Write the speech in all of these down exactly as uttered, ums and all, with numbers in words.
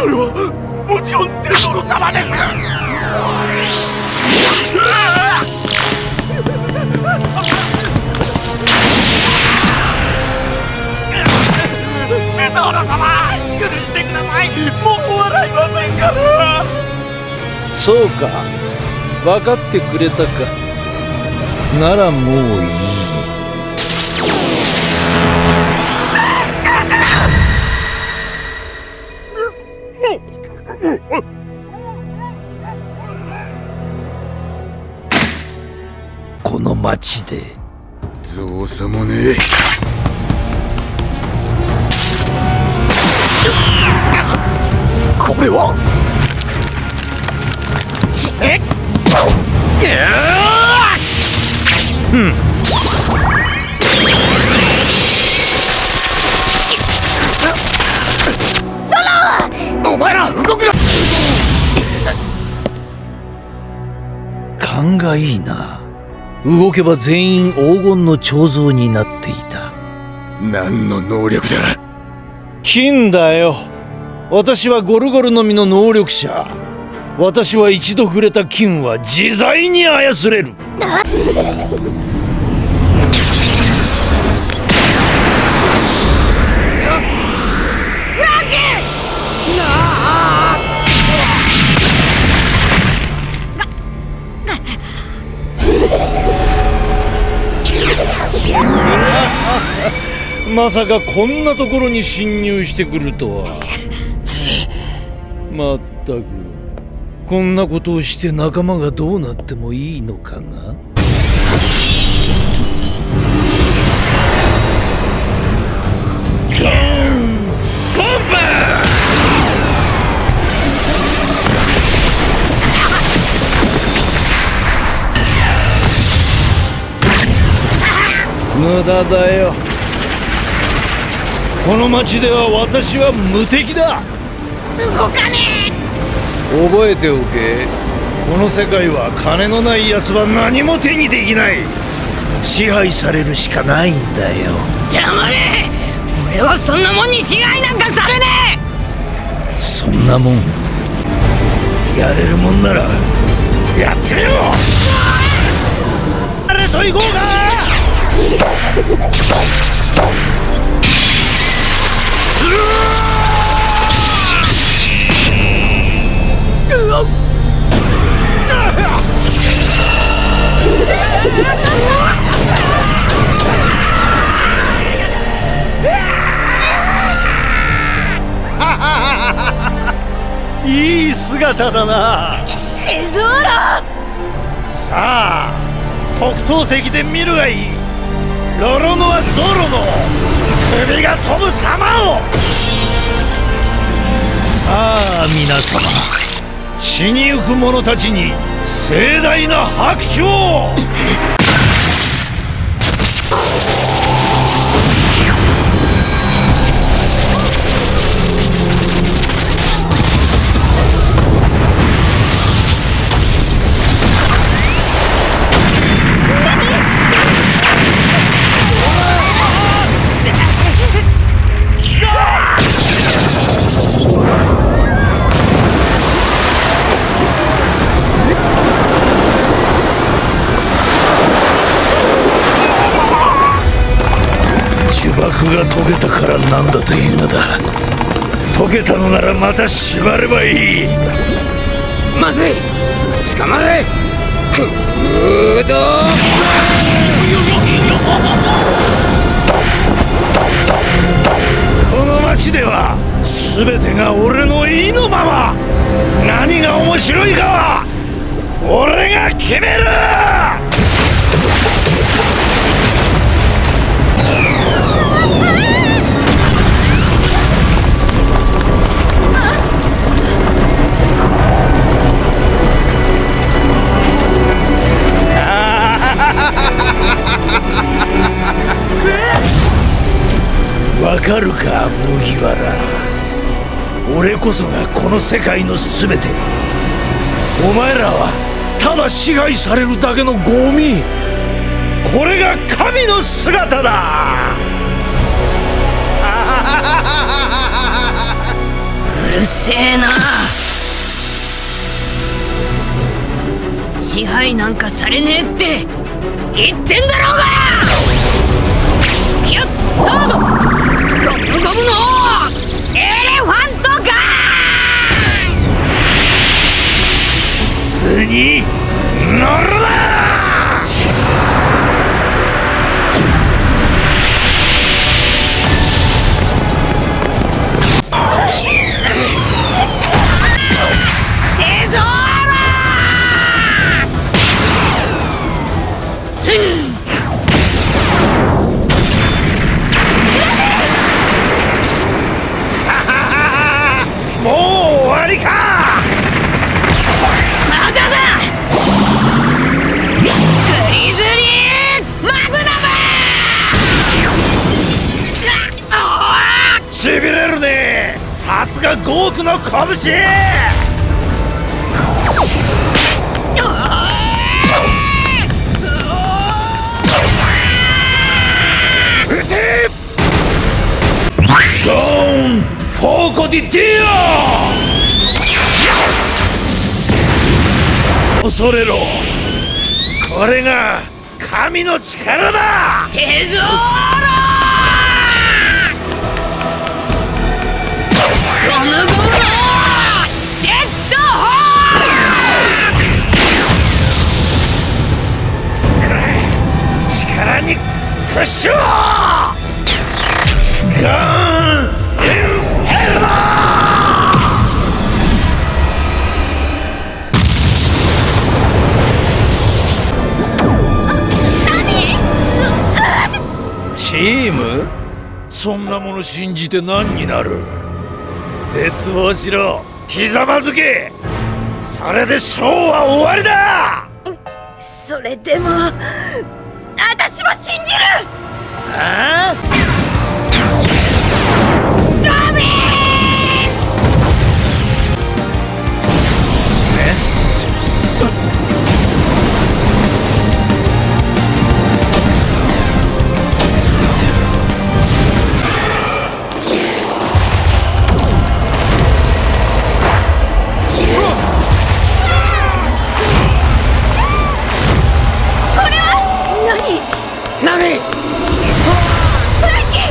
それはもちろんテゾーロ様です。テゾーロ様、許してください。もう笑いませんから。 そうか、分かってくれたか。ならもういい。この町で造作もねえ。これはえっうん。お前ら動くな。 勘がいいな。動けば全員黄金の彫像になっていた。 何の能力だ。 金だよ。私はゴルゴルの実の能力者。私は一度触れた金は自在に操れる。まさかこんなところに侵入してくるとは。まったく、こんなことをして仲間がどうなってもいいのかな。無駄だよ。この町では私は無敵だ。 動かねえ。覚えておけ。この世界は金のない奴は何も手にできない。支配されるしかないんだよ。 黙れ。俺はそんなもんに支配なんかされねえ。そんなもんやれるもんならやってみろ。誰と行こうか。いい姿だな。 テゾーロ。 さあ、特等席で見るがいい。ロロノア・ゾロの首が飛ぶ様を。さあ皆様、死にゆく者たちに盛大な拍手を。呪縛が解けたからなんだというのだ。解けたのならまた縛ればいい。 まずい。捕まれ。空洞。 この町では全てが俺の意のまま。何が面白いかは俺が決める。わかるか麦わら。俺こそがこの世界の全て。お前らはただ支配されるだけのゴミ。これが神の姿だ。 うるせえな。 解なんかされねえって言ってんだろうが。キュッサードゴムゴムのエレファントガン。 図に乗るな。もう終わりか。 まだだ。グリズリーマグナム。 しびれるね。さすがごおくの拳。撃て。ゴーンフォーコディディオ。恐れろ。これが神の力だ。 テゾーロゴムゴムのデッドホーク。力に屈しろ。ガンインフェルノ。チーム？そんなもの信じて何になる？絶望しろ。ひざまずけ。それでショーは終わりだ。 それでも私も信じる。 ああ？ ロビン！ え？ ナミ！ フランキー！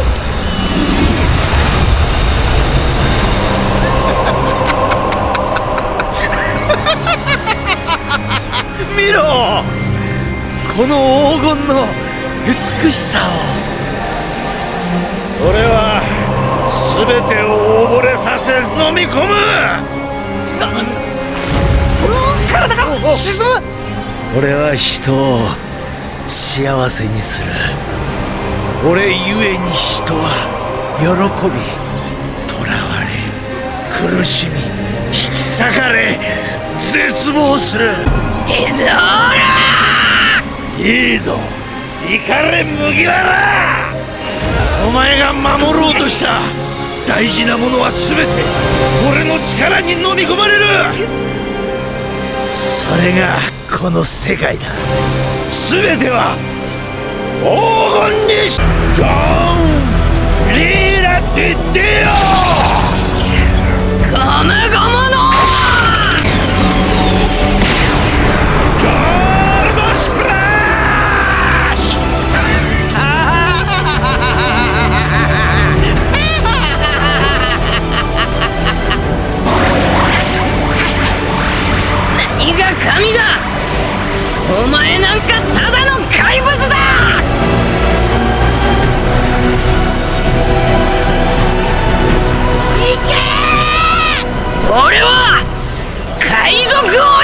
見ろ、この黄金の美しさを。俺は全てを溺れさせ飲み込む。 体が沈む。 俺は人を幸せにする。俺ゆえに人は喜び、囚われ、苦しみ、引き裂かれ、絶望する。 テゾーロ！ いいぞ、イカレ麦わら。お前が守ろうとした大事なものは全て俺の力に飲み込まれる。それがこの世界だ。全ては黄金にしゴーンリーラティデオ。 ゴムゴムのゴールドスプラッシュ。 何が神だ。お前なんかただの怪物だ。行けー！俺は海賊王